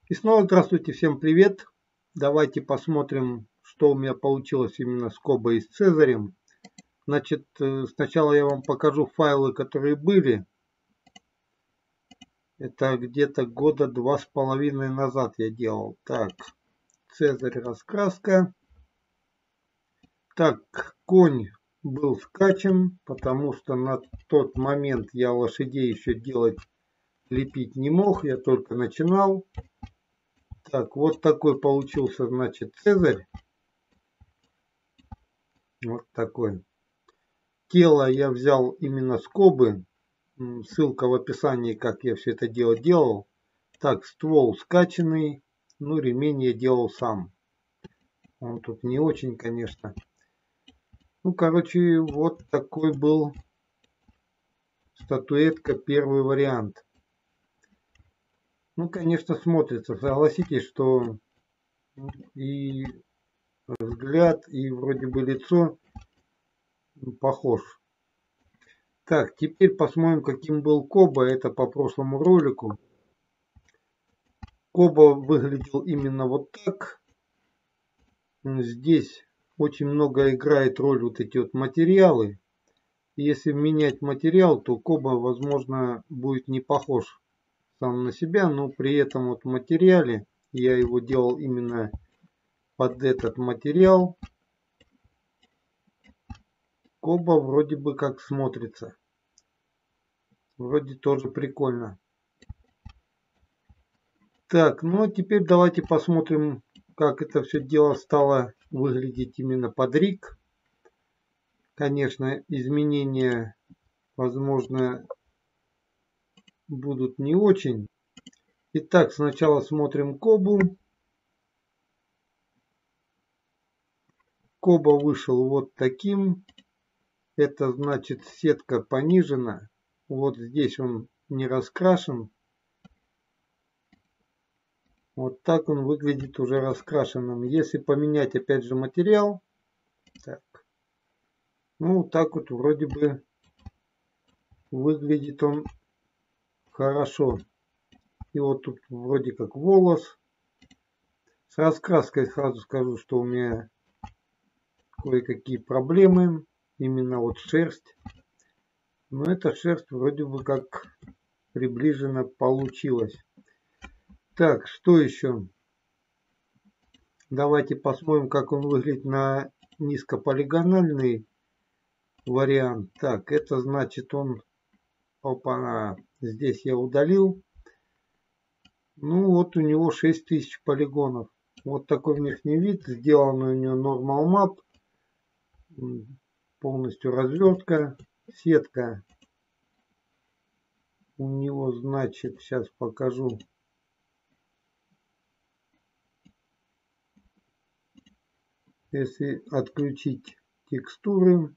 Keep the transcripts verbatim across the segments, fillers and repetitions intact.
И снова здравствуйте, всем привет. Давайте посмотрим, что у меня получилось именно с Кобой и с Цезарем. Значит, сначала я вам покажу файлы, которые были. Это где-то года два с половиной назад я делал. Так, Цезарь раскраска. Так, конь был скачан, потому что на тот момент я лошадей еще делать, лепить не мог. Я только начинал. Так, вот такой получился, значит, Цезарь. Вот такой. Тело я взял именно с Кобы. Ссылка в описании, как я все это дело делал. Так, ствол скачанный. Ну, ремень я делал сам. Он тут не очень, конечно. Ну, короче, вот такой был статуэтка, первый вариант. Ну, конечно, смотрится. Согласитесь, что и взгляд, и вроде бы лицо похож. Так, теперь посмотрим, каким был Коба. Это по прошлому ролику. Коба выглядел именно вот так. Здесь очень много играет роль вот эти вот материалы. Если менять материал, то Коба, возможно, будет не похож сам на себя, но при этом вот в материале я его делал именно под этот материал. Коба вроде бы как смотрится. Вроде тоже прикольно. Так, ну а теперь давайте посмотрим, как это все дело стало выглядеть именно под риг. Конечно, изменения, возможно, будут не очень. Итак, сначала смотрим Кобу. Коба вышел вот таким. Это значит, сетка понижена. Вот здесь он не раскрашен. Вот так он выглядит уже раскрашенным. Если поменять опять же материал. Так. Ну, так вот вроде бы выглядит он хорошо. И вот тут вроде как волос. С раскраской сразу скажу, что у меня кое-какие проблемы. Именно вот шерсть. Но эта шерсть вроде бы как приближенно получилась. Так, что еще? Давайте посмотрим, как он выглядит на низкополигональный вариант. Так, это значит он... Опа, здесь я удалил. Ну вот у него шесть тысяч полигонов. Вот такой внешний вид. Сделан у него Normal Map. Полностью развертка. Сетка. У него, значит, сейчас покажу. Если отключить текстуры.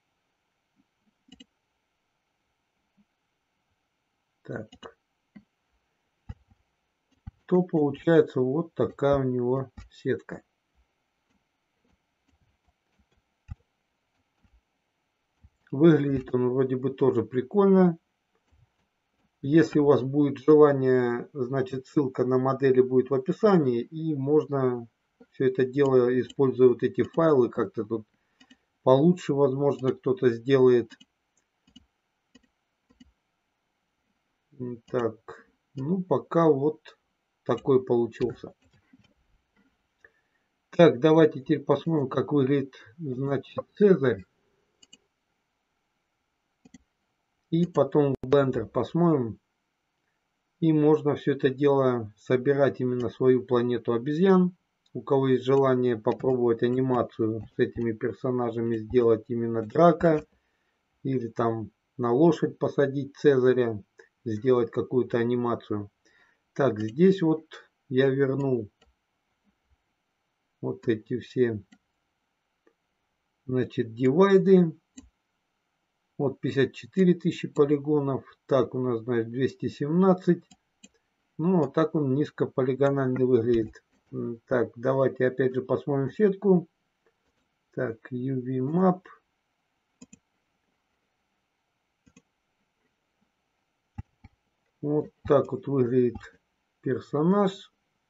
Так. То получается вот такая у него сетка. Выглядит он вроде бы тоже прикольно. Если у вас будет желание, значит, ссылка на модели будет в описании. И можно все это дело, используя вот эти файлы, как-то тут получше, возможно, кто-то сделает. Так, ну пока вот такой получился. Так, давайте теперь посмотрим, как выглядит, значит, Цезарь. И потом в Blender посмотрим. И можно все это дело собирать именно свою планету обезьян. У кого есть желание попробовать анимацию с этими персонажами, сделать именно драка. Или там на лошадь посадить Цезаря. Сделать какую-то анимацию. Так, здесь вот я вернул вот эти все, значит, дивайды. Вот пятьдесят четыре тысячи полигонов. Так, у нас, значит, двести семнадцать. Ну, вот так он низкополигональный выглядит. Так, давайте опять же посмотрим сетку. Так, ю ви Map. Вот так вот выглядит персонаж.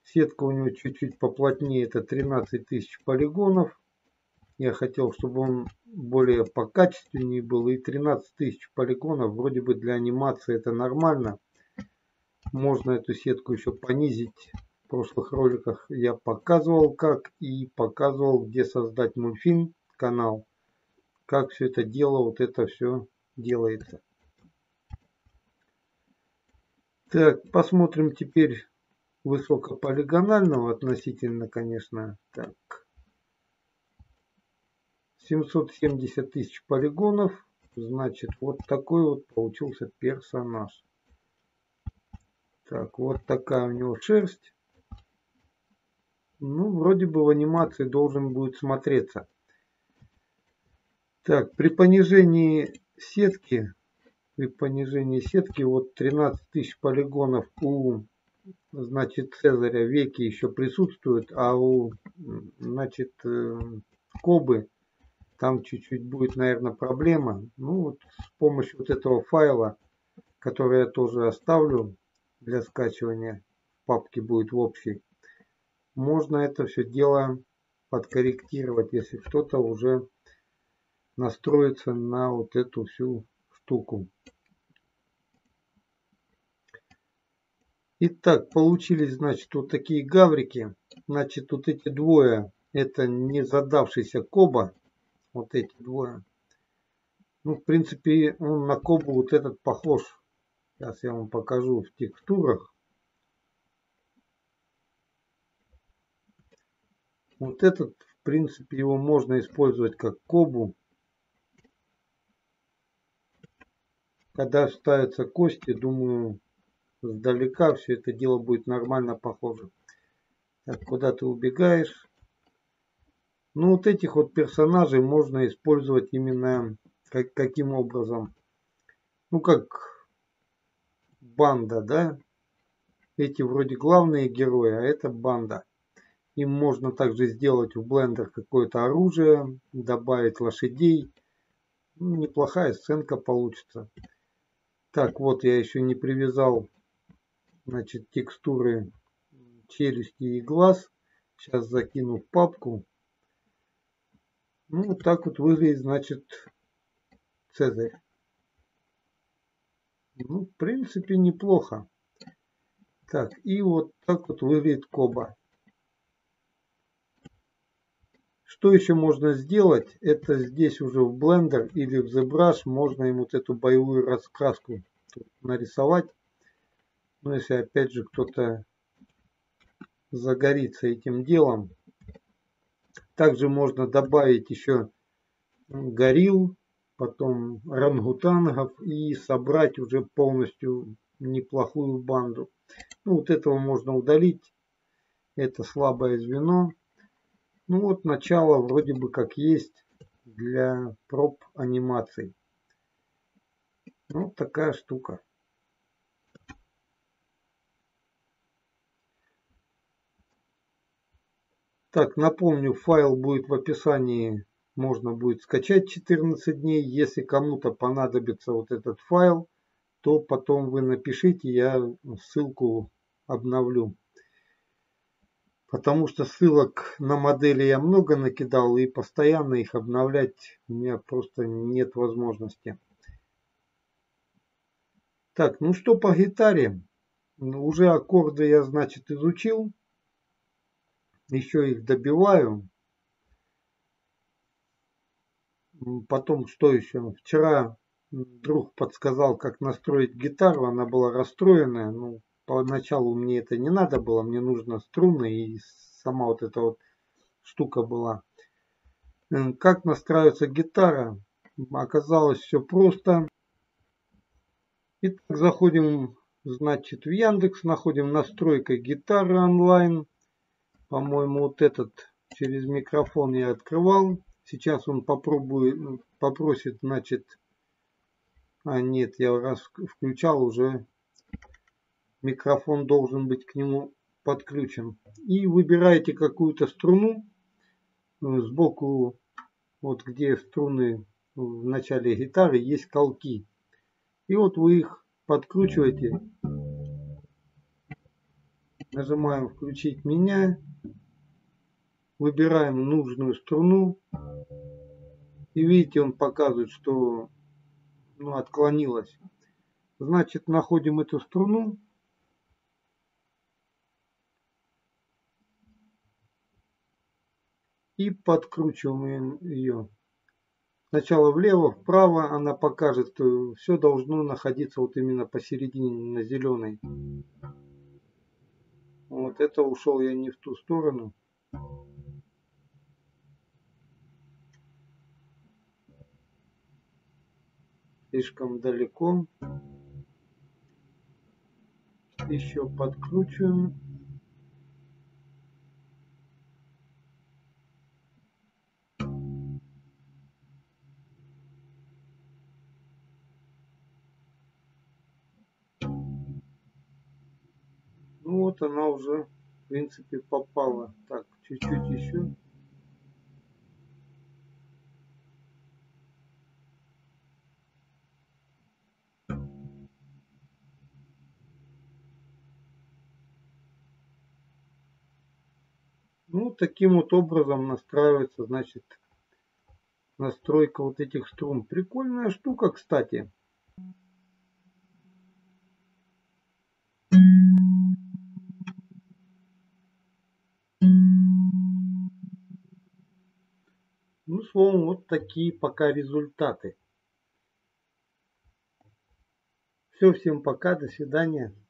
Сетка у него чуть-чуть поплотнее, это тринадцать тысяч полигонов. Я хотел, чтобы он более покачественнее был. И тринадцать тысяч полигонов вроде бы для анимации это нормально. Можно эту сетку еще понизить. В прошлых роликах я показывал как и показывал, где создать мультфильм канал. Как все это дело, вот это все делается. Так, посмотрим теперь высокополигонального относительно, конечно. Так. семьсот семьдесят тысяч полигонов. Значит, вот такой вот получился персонаж. Так, вот такая у него шерсть. Ну, вроде бы в анимации должен будет смотреться. Так, при понижении сетки, при понижении сетки, вот тринадцать тысяч полигонов у, значит, Цезаря веки еще присутствуют, а у, значит, Кобы там чуть-чуть будет, наверное, проблема. Ну, вот с помощью вот этого файла, который я тоже оставлю для скачивания, в папке будет в общей, можно это все дело подкорректировать, если кто-то уже настроится на вот эту всю штуку. Итак, получились, значит, вот такие гаврики. Значит, вот эти двое, это не задавшийся Коба. Вот эти двое. Ну, в принципе, он на Кобу вот этот похож. Сейчас я вам покажу в текстурах. Вот этот, в принципе, его можно использовать как Кобу. Когда ставятся кости, думаю, сдалека все это дело будет нормально похоже. Так, куда ты убегаешь? Ну, вот этих вот персонажей можно использовать именно как, каким образом? Ну, как банда, да? Эти вроде главные герои, а это банда. Им можно также сделать в Blender какое-то оружие, добавить лошадей. Ну, неплохая сценка получится. Так, вот я еще не привязал, значит, текстуры челюсти и глаз. Сейчас закину в папку. Ну, вот так вот выглядит, значит, Цезарь. Ну, в принципе, неплохо. Так, и вот так вот выглядит Коба. Что еще можно сделать? Это здесь уже в Blender или в ZBrush можно им вот эту боевую раскраску нарисовать. Но если опять же кто-то загорится этим делом. Также можно добавить еще горилл, потом рангутангов и собрать уже полностью неплохую банду. Ну, вот этого можно удалить. Это слабое звено. Ну вот начало вроде бы как есть для проб анимаций. Ну, такая штука. Так, напомню, файл будет в описании. Можно будет скачать четырнадцать дней. Если кому-то понадобится вот этот файл, то потом вы напишите, я ссылку обновлю. Потому что ссылок на модели я много накидал, и постоянно их обновлять у меня просто нет возможности. Так, ну что по гитаре? Уже аккорды я, значит, изучил. Еще их добиваю. Потом, что еще? Вчера друг подсказал, как настроить гитару. Она была расстроенная. Ну, поначалу мне это не надо было. Мне нужно струны и сама вот эта вот штука была. Как настраивается гитара? Оказалось все просто. Итак, заходим, значит, в Яндекс, находим настройка гитары онлайн. По-моему, вот этот через микрофон я открывал. Сейчас он попробует, попросит, значит, а нет, я раз включал, уже микрофон должен быть к нему подключен. И выбираете какую-то струну. Сбоку, вот где струны в начале гитары, есть колки. И вот вы их подкручиваете. Нажимаем «Включить меня». Выбираем нужную струну. И видите, он показывает, что ну, отклонилась. Значит, находим эту струну. И подкручиваем ее. Сначала влево, вправо, она покажет, все должно находиться вот именно посередине, на зеленой. Вот это ушел я не в ту сторону. Слишком далеко. Еще подкручиваем. Ну вот она уже, в принципе, попала. Так, чуть-чуть еще. Ну, таким вот образом настраивается, значит, настройка вот этих струн. Прикольная штука, кстати. Ну, словом, вот такие пока результаты. Все, всем пока, до свидания.